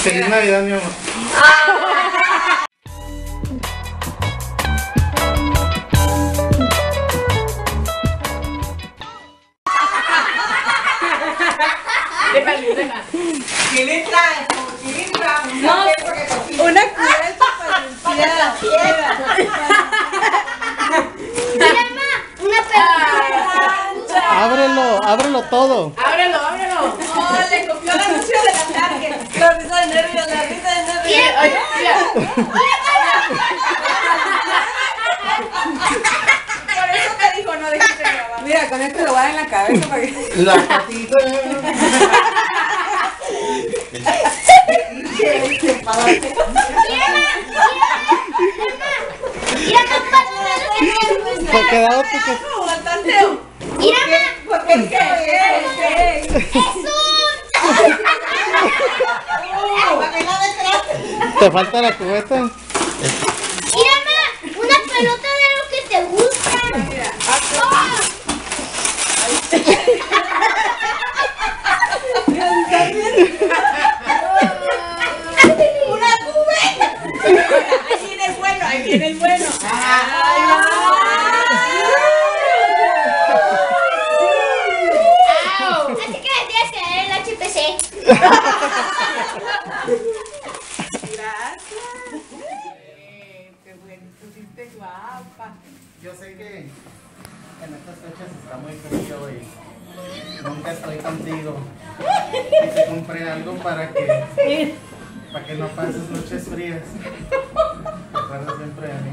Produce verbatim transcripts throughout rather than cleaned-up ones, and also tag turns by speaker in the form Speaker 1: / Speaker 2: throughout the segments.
Speaker 1: Feliz Navidad, mi amor.
Speaker 2: ¿Qué le traes? ¿Qué le traes?
Speaker 3: No, una cubeta para limpiar.
Speaker 4: Llama una pelota.
Speaker 1: Ábrelo, ábrelo todo.
Speaker 3: Ábrelo, ábrelo. Oh, le copió el anuncio de la Target. La risa de nervios, la risa de nervios. Ay, mira. Por eso te dijo, no dejes de grabar. Mira, con esto lo voy a dar en la cabeza para que...
Speaker 1: La patita. ¿Por qué dado tú que...
Speaker 4: Mírame.
Speaker 3: ¿Por qué? ¿Qué?
Speaker 1: ¿Te falta la cubeta?
Speaker 4: Mírame. Una pelota de lo que te gusta.
Speaker 3: Mira.
Speaker 4: Una cubeta.
Speaker 3: Ahí viene el bueno, ahí viene el bueno. Ay,
Speaker 4: Así que le tienes que dar el H P C.
Speaker 3: gracias. Qué bueno, pusiste guapa.
Speaker 1: Yo sé que en estas fechas está muy frío y nunca estoy contigo. Y te compré algo para que, para que no pases noches frías. Te acuerdas siempre de mí.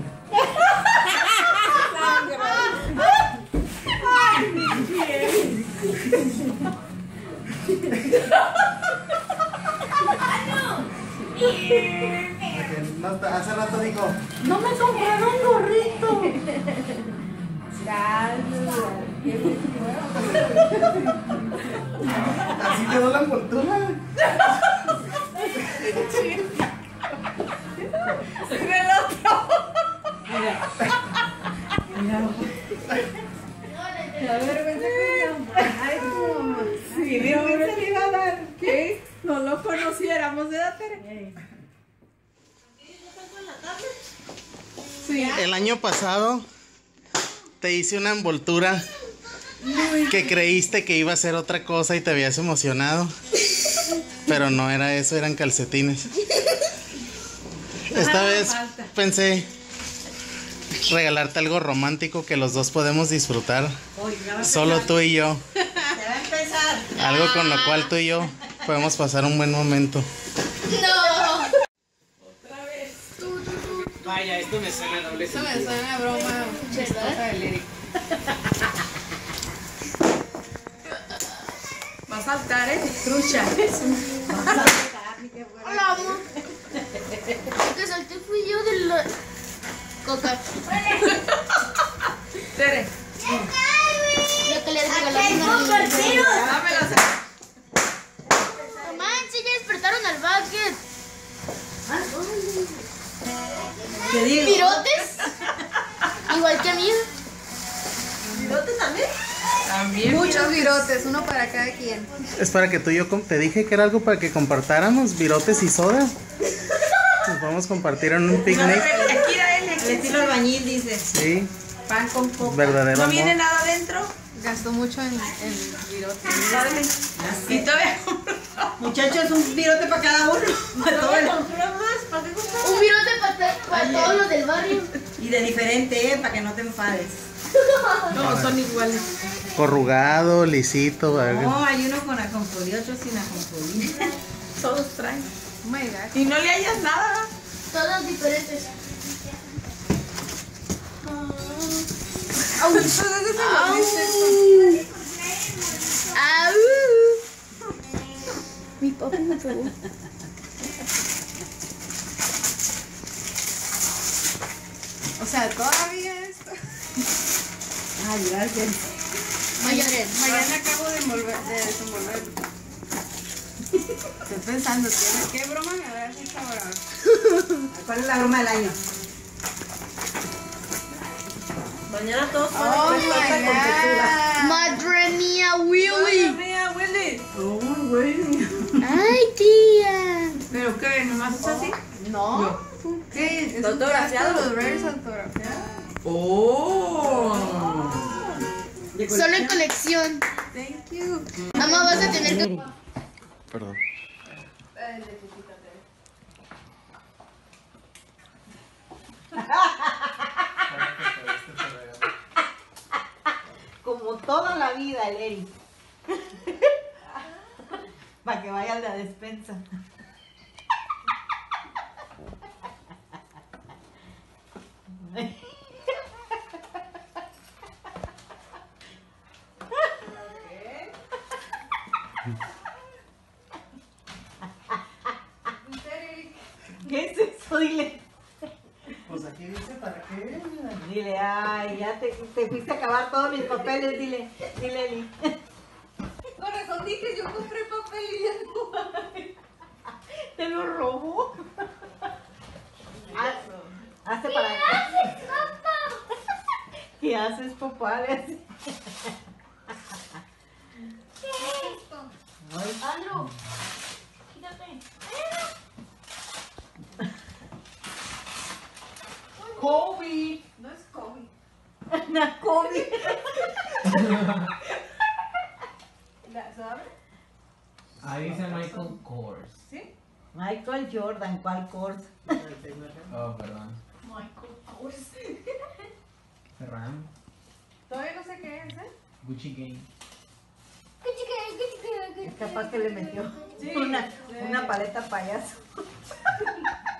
Speaker 1: Porque no, hace rato dijo, no me compraron gorrito. Así quedó la envoltura.
Speaker 3: El otro. La vergüenza que ay, no. Sí, vergüenza le iba a dar que no lo conociéramos, ¿verdad, Tere? Sí.
Speaker 1: El año pasado te hice una envoltura que creíste que iba a ser otra cosa y te habías emocionado. Pero no era eso, eran calcetines. Esta vez pensé regalarte algo romántico que los dos podemos disfrutar. Solo tú y yo. Algo con lo cual tú y yo podemos pasar un buen momento.
Speaker 5: Vaya, esto me suena a doble
Speaker 3: Eso me
Speaker 5: sentido.
Speaker 3: suena a broma chistosa de lírico. Va a saltar, ¿eh? Trucha.
Speaker 4: Hola, amor. El que salté fui yo de la coca.
Speaker 3: Tere.
Speaker 4: Lo que le regalamos a mi
Speaker 3: Dámela.
Speaker 4: mamá, sí, ya despertaron al bucket.
Speaker 2: ¿Qué digo?
Speaker 4: ¿Pirotes? Igual que a mí.
Speaker 2: ¿Pilote también?
Speaker 3: También. Muchos virotes, uno para cada quien.
Speaker 1: Es para que tú y yo com- te dije que era algo para que compartáramos virotes y soda. Nos vamos a compartir en un picnic.
Speaker 3: Aquí era él,
Speaker 2: El estilo albañil dice.
Speaker 1: Sí,
Speaker 3: pan con coca.
Speaker 1: verdadero
Speaker 3: ¿No
Speaker 1: amor.
Speaker 3: viene nada adentro? Gastó mucho en, en virotes. Y todavía
Speaker 2: Muchachos, un virote para cada uno. Para todo el-
Speaker 4: Un virote para, para todos los del barrio.
Speaker 2: Y de diferente, ¿eh? Para que no te enfades.
Speaker 3: todos son iguales.
Speaker 1: Corrugado, lisito. algo.
Speaker 2: No, hay uno con ajonjolí, otro sin ajonjolí.
Speaker 3: Todos traen. Oh my God. Y no le hayas nada.
Speaker 4: Todos diferentes.
Speaker 3: Au. Au.
Speaker 4: Au. Mi papá me pegó.
Speaker 3: O sea, todavía esto.
Speaker 2: Ay, gracias.
Speaker 4: Mayores.
Speaker 3: Mañana acabo de, envolver, de desenvolverlo. Estoy pensando, ¿qué, qué broma me voy a hacer ahora?
Speaker 2: ¿Cuál es la broma del año? Mañana todos
Speaker 3: Oh my God.
Speaker 4: Madre mía, Willy.
Speaker 3: Mía, Willy.
Speaker 2: Oh, güey.
Speaker 4: Ay, tía.
Speaker 3: ¿Pero qué?
Speaker 2: más es así.
Speaker 3: No.
Speaker 2: ¿Qué?
Speaker 3: Es
Speaker 2: ¿Está
Speaker 3: un
Speaker 2: autografiado?
Speaker 3: caso, los Rares autografiados.
Speaker 2: ¡Oh! De
Speaker 4: Solo en colección.
Speaker 3: Thank you.
Speaker 4: Mamá, vas a tener que...
Speaker 1: Perdón.
Speaker 2: Como toda la vida, el Eri. Para que vaya a la despensa. ¿Qué es eso? Dile.
Speaker 1: Pues aquí dice para qué.
Speaker 2: Dile, ay, ya te, te fuiste a acabar todos mis papeles, dile. Dile, Eli.
Speaker 3: Con razón dije, yo compré papel y ya no.
Speaker 2: Te lo robó. Hazte para
Speaker 4: ¿Qué
Speaker 2: acá.
Speaker 4: haces, papá?
Speaker 2: ¿Qué haces, papá? Le hace.
Speaker 4: ¿Qué es esto? Andrew, quítate.
Speaker 2: Kobe.
Speaker 3: No es COVID.
Speaker 2: Una Kobe.
Speaker 3: ¿La sabe?
Speaker 5: Ahí dice Michael Kors.
Speaker 3: ¿Sí?
Speaker 2: Michael Jordan, ¿cuál course?
Speaker 5: Oh, perdón.
Speaker 3: Michael Kors.
Speaker 5: Ferran.
Speaker 3: Todavía no sé qué es, ¿eh?
Speaker 5: Gucci Gang.
Speaker 4: ¿Qué chica es? ¿Qué chica es?
Speaker 2: Es capaz que le metió
Speaker 3: Sí.
Speaker 2: una, una paleta payaso.